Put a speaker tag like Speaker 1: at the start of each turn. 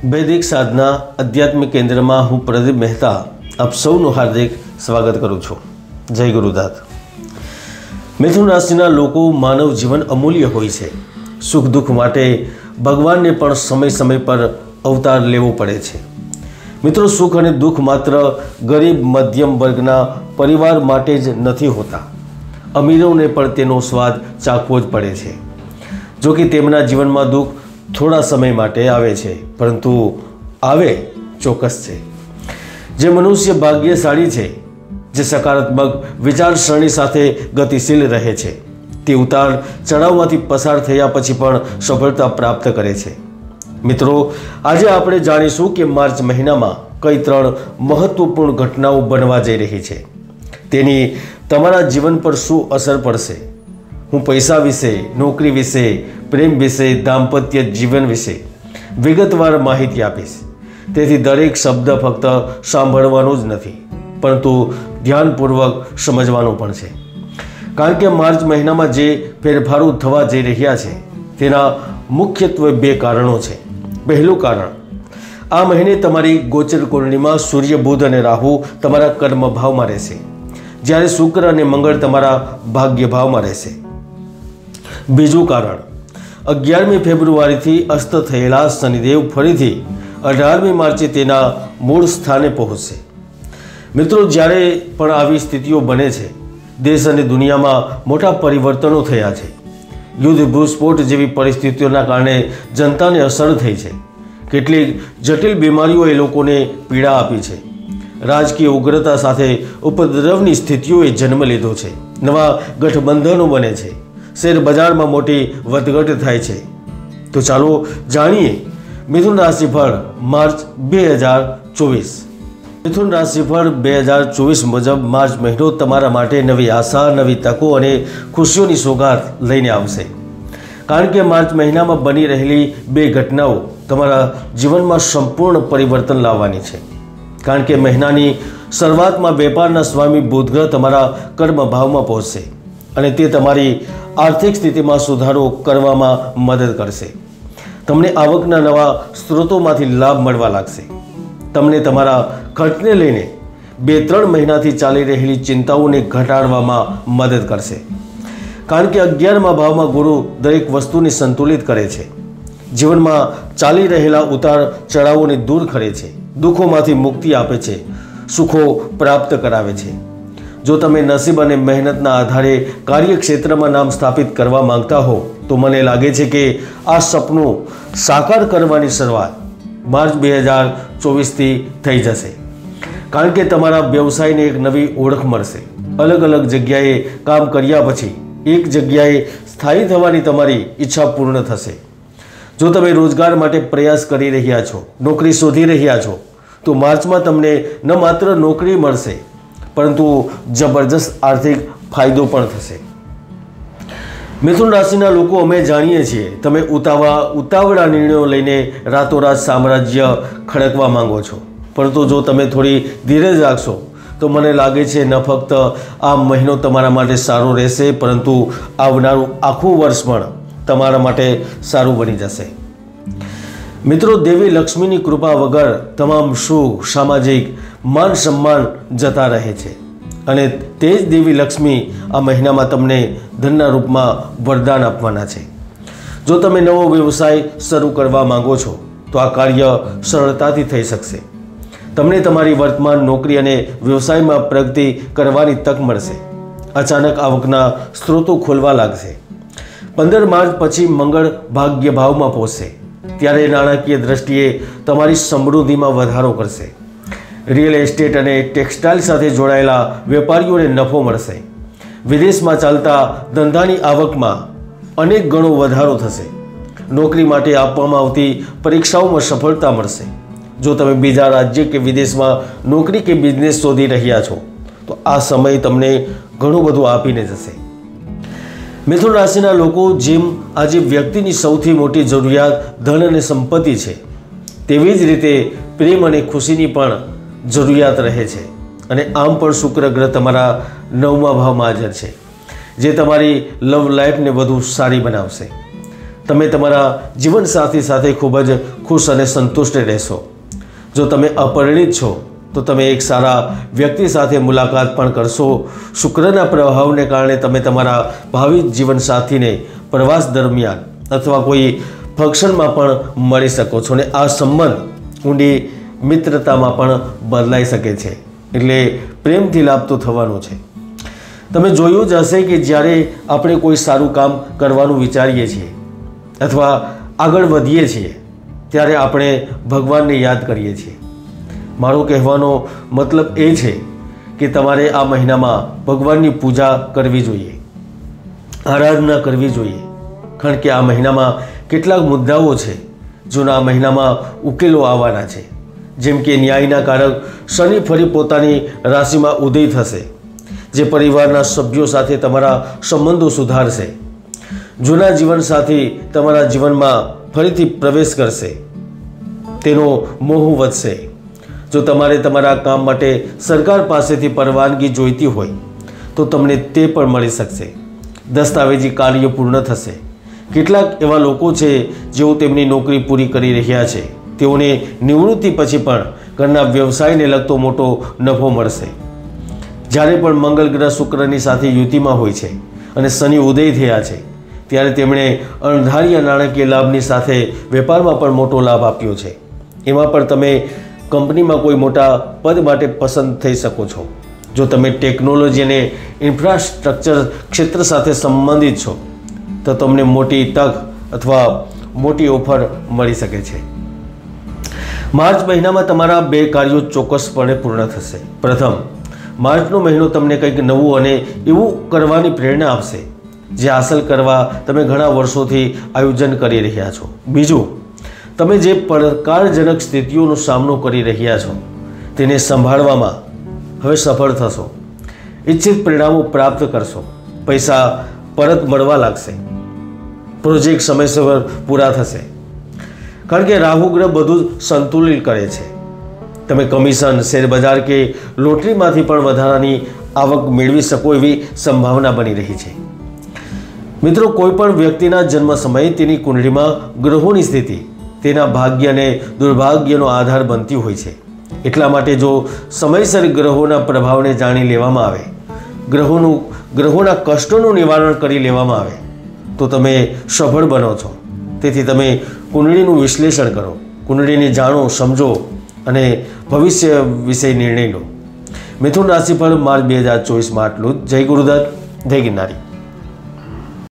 Speaker 1: વૈદિક સાધના આધ્યાત્મિક કેન્દ્રમાં હું પ્રદીપ મહેતા આપ સૌનું હાર્દિક સ્વાગત કરું છું। જય ગુરુદાત। મિથુન રાશિના લોકો માનવ જીવન અમૂલ્ય હોય છે। સુખ દુઃખ માટે ભગવાનને પણ સમય સમય પર અવતાર લેવો પડે છે। મિત્રો, સુખ અને દુઃખ માત્ર ગરીબ મધ્યમ વર્ગના પરિવાર માટે જ નથી હોતા। અમીરોને પણ તેનો સ્વાદ ચાખવો જ પડે છે। જો કે તેમના જીવનમાં દુઃખ થોડા સમય માટે આવે છે, પરંતુ આવે ચોક્કસ છે। જે મનુષ્ય ભાગ્યશાળી છે, જે સકારાત્મક વિચારસરણી સાથે ગતિશીલ રહે છે, તે ઉતાર ચઢાવમાંથી પસાર થયા પછી પણ સફળતા પ્રાપ્ત કરે છે। મિત્રો, આજે આપણે જાણીશું કે માર્ચ મહિનામાં કઈ 3 મહત્વપૂર્ણ ઘટનાઓ બનવા જઈ રહી છે, તેની તમારા જીવન પર શું અસર પડશે। હું પૈસા વિશે, નોકરી વિશે, પ્રેમ વિશે, દાંપત્ય જીવન વિશે વિગતવાર માહિતી આપીશ। તેથી દરેક શબ્દ ફક્ત સાંભળવાનો જ નથી, પરંતુ ધ્યાનપૂર્વક સમજવાનું પણ છે। કારણ કે માર્ચ મહિનામાં જે ફેરફારો થવા જઈ રહ્યા છે તેના મુખ્યત્વે 2 કારણો છે। પહેલું કારણ, આ મહિને તમારી ગોચર કુંડળીમાં સૂર્ય, બુધ અને રાહુ તમારા કર્મ ભાવમાં રહેશે, જ્યારે શુક્ર અને મંગળ તમારા ભાગ્ય ભાવમાં રહેશે। બીજું કારણ, 11મી ફેબ્રુઆરીથી અસ્ત થયેલા શનિદેવ ફરીથી 18મી માર્ચે તેના મૂળ સ્થાને પહોંચશે। મિત્રો, જ્યારે પણ આવી સ્થિતિઓ બને છે, દેશ અને દુનિયામાં મોટા પરિવર્તનો થયા છે। યુદ્ધ, ભૂસ્ફોટ જેવી પરિસ્થિતિઓના કારણે જનતાને અસર થઈ છે। કેટલીક જટિલ બીમારીઓએ લોકોને પીડા આપી છે। રાજકીય ઉગ્રતા સાથે ઉપદ્રવની સ્થિતિઓએ જન્મ લીધો છે। નવા ગઠબંધનો બને છે। શેર બજારમાં મોટી વધઘટ થાય છે। તો ચાલો જાણીએ મિથુન રાશિફળ માર્ચ 2024। મિથુન રાશિફળ 2024 મુજબ માર્ચ મહિનો તમારા માટે નવી આશા, નવી તકો અને ખુશીઓની સોગાદ લઈને આવશે। કારણ કે માર્ચ મહિનામાં બની રહેલી 2 ઘટનાઓ તમારા જીવનમાં સંપૂર્ણ પરિવર્તન લાવવાની છે। કારણ કે મહિનાની શરૂઆતમાં વેપારના સ્વામી બુધ ગ્રહ તમારા કર્મ ભાવમાં પહોંચશે અને તે તમારી આર્થિક સ્થિતિમાં સુધારો કરવામાં મદદ કરશે। તમને આવકના નવા સ્ત્રોતોમાંથી લાભ મળવા લાગશે। તમને તમારા ખર્ચને લઈને 2-3 મહિનાથી ચાલી રહેલી ચિંતાઓને ઘટાડવામાં મદદ કરશે। કારણ કે 11મા ભાવમાં ગુરુ દરેક વસ્તુને સંતુલિત કરે છે, જીવનમાં ચાલી રહેલા ઉતાર ચઢાવોને દૂર કરે છે, દુઃખોમાંથી મુક્તિ આપે છે, સુખો પ્રાપ્ત કરાવે છે। જો તમે નસીબ અને મહેનતના આધારે કાર્યક્ષેત્રમાં નામ સ્થાપિત કરવા માંગતા હો, તો મને લાગે છે કે આ સપનું સાકાર કરવાની શરૂઆત માર્ચ 2024થી થઈ જશે। કારણ કે તમારા વ્યવસાયને એક નવી ઓળખ મળશે। અલગ અલગ જગ્યાએ કામ કર્યા પછી એક જગ્યાએ સ્થાયી થવાની તમારી ઈચ્છા પૂર્ણ થશે। જો તમે રોજગાર માટે પ્રયાસ કરી રહ્યા છો, નોકરી શોધી રહ્યા છો, તો માર્ચમાં તમને ન માત્ર નોકરી મળશે, પરંતુ જબરજસ્ત આર્થિક ફાયદો પણ થશે। મિથુન રાશિના લોકો, અમે જાણીએ છીએ તમે ઉતાવળા નિર્ણયો લઈને રાતોરાત સામ્રાજ્ય ખડકવા માંગો છો, પરંતુ જો તમે થોડી ધીરજ રાખશો તો મને લાગે છે ન ફક્ત આ મહિનો તમારા માટે સારો રહેશે, પરંતુ આવનારું આખું વર્ષ પણ તમારા માટે સારું બની જશે। મિત્રો, દેવી લક્ષ્મીની કૃપા વગર તમામ સુખ, સામાજિક માન સન્માન જતા રહે છે અને તે જ દેવી લક્ષ્મી આ મહિનામાં તમને ધનના રૂપમાં વરદાન આપવાના છે। જો તમે નવો વ્યવસાય શરૂ કરવા માંગો છો તો આ કાર્ય સરળતાથી થઈ શકશે। તમને તમારી વર્તમાન નોકરી અને વ્યવસાયમાં પ્રગતિ કરવાની તક મળશે। અચાનક આવકના સ્ત્રોતો ખોલવા લાગશે। 15 માર્ચ પછી મંગળ ભાગ્ય ભાવમાં પહોંચશે, ત્યારે નાણાકીય દ્રષ્ટિએ તમારી સમૃદ્ધિમાં વધારો કરશે। રિયલ એસ્ટેટ અને ટેક્સટાઇલ સાથે જોડાયેલા વેપારીઓને નફો મળશે। વિદેશમાં ચાલતા ધંધાની આવકમાં અનેક ગણો વધારો થશે। નોકરી માટે આપવામાં આવતી પરીક્ષાઓમાં સફળતા મળશે। જો તમે બીજા રાજ્ય કે વિદેશમાં નોકરી કે બિઝનેસ શોધી રહ્યા છો, તો આ સમય તમને ઘણું બધું આપીને જશે। મિથુન રાશિના લોકો, જેમ આજે વ્યક્તિની સૌથી મોટી જરૂરિયાત ધન અને સંપત્તિ છે, તેવી જ રીતે પ્રેમ અને ખુશીની પણ જરૂરિયાત રહે છે। અને આમ પણ શુક્ર ગ્રહ તમારા 9મા ભાવમાં હાજર છે, જે તમારી લવ લાઈફને વધુ સારી બનાવશે। તમે તમારા જીવનસાથી સાથે ખૂબ જ ખુશ અને સંતુષ્ટ રહેશો. જો તમે અપરિણિત છો તો તમે એક સારા વ્યક્તિ સાથે મુલાકાત પણ કરશો. શુક્રના પ્રભાવને કારણે તમે તમારા ભાવિ જીવનસાથીને પ્રવાસ દરમિયાન અથવા કોઈ ફંક્શનમાં પણ મળી શકો છો અને આ સંબંધ ઊંડી મિત્રતામાં પણ બદલાઈ શકે છે. એટલે પ્રેમથી લાભ તો થવાનો છે. તમે જોયું જ હશે કે જ્યારે આપણે કોઈ સારું કામ કરવાનું વિચારીએ છીએ અથવા આગળ વધીએ છીએ ત્યારે આપણે ભગવાનને યાદ કરીએ છીએ. મારો કહેવાનો મતલબ એ છે કે તમારે આ મહિનામાં ભગવાનની પૂજા કરવી જોઈએ, આરાધના કરવી જોઈએ. કારણ કે આ મહિનામાં કેટલાક મુદ્દાઓ છે જેના આ મહિનામાં ઉકેલો આવવાના છે. જેમ કે ન્યાયના કારક શનિ ફરી પોતાની રાશિમાં ઉદય થશે, જે પરિવારના સભ્યો સાથે તમારા સંબંધો સુધારશે. જૂના જીવનસાથી તમારા જીવનમાં ફરીથી પ્રવેશ કરશે, તેનો મોહ વધશે. જો તમારે તમારા કામ માટે સરકાર પાસેથી પરવાનગી જોઈતી હોય તો તમને તે પણ મળી શકશે. દસ્તાવેજી કાર્ય પૂર્ણ થશે. કેટલાક એવા લોકો છે જેઓ તેમની નોકરી પૂરી કરી રહ્યા છે, તેઓને નિવૃત્તિ પછી પણ ઘરના વ્યવસાયને લગતો મોટો નફો મળશે. જ્યારે પણ મંગળ ગ્રહ શુક્રની સાથે યુતિમાં હોય છે અને શનિ ઉદય થયા છે ત્યારે તેમણે અણધાર્યા નાણાકીય લાભની સાથે વેપારમાં પણ મોટો લાભ આપ્યો છે. એમાં પણ તમે કંપનીમાં કોઈ મોટા પદ માટે પસંદ થઈ શકો છો. જો તમે ટેકનોલોજી અને ઇન્ફ્રાસ્ટ્રક્ચર ક્ષેત્ર સાથે સંબંધિત છો તો તમને મોટી તક અથવા મોટી ઓફર મળી શકે છે. માર્ચ મહિનામાં તમારા 2 કાર્યો ચોક્કસપણે પૂર્ણ થશે. પ્રથમ, માર્ચનો મહિનો તમને કંઈક નવું અને એવું કરવાની પ્રેરણા આપશે જે હાંસલ કરવા તમે ઘણા વર્ષોથી આયોજન કરી રહ્યા છો. બીજું, તમે જે પડકારજનક સ્થિતિઓનો સામનો કરી રહ્યા છો તેને સંભાળવામાં હવે સફળ થશો. ઈચ્છિત પરિણામો પ્રાપ્ત કરશો. પૈસા પરત મળવા લાગશે. પ્રોજેક્ટ સમયસર પૂરા થશે. કારણ કે રાહુ ગ્રહ બધું સંતુલિત કરે છે. તમે કમિશન, શેરબજાર કે લોટરીમાંથી પણ વધારાની આવક મેળવી શકો એવી સંભાવના બની રહી છે. મિત્રો, કોઈ પણ વ્યક્તિના જન્મ સમયે તેની કુંડળીમાં ગ્રહોની સ્થિતિ તેના ભાગ્ય અને દુર્ભાગ્યનો આધાર બનતી હોય છે. એટલા માટે જો સમયસર ગ્રહોના પ્રભાવને જાણી લેવામાં આવે, ગ્રહોના કષ્ટોનું નિવારણ કરી લેવામાં આવે તો તમે સફળ બનો છો. તેથી તમે કુંડળીનું વિશ્લેષણ કરો, કુંડળીને જાણો, સમજો અને ભવિષ્ય વિશે નિર્ણય લો. મિથુન રાશિફળ માર્ચ 2024માં આટલું જ. જય ગુરુદત્ત, જય ગિરનારી.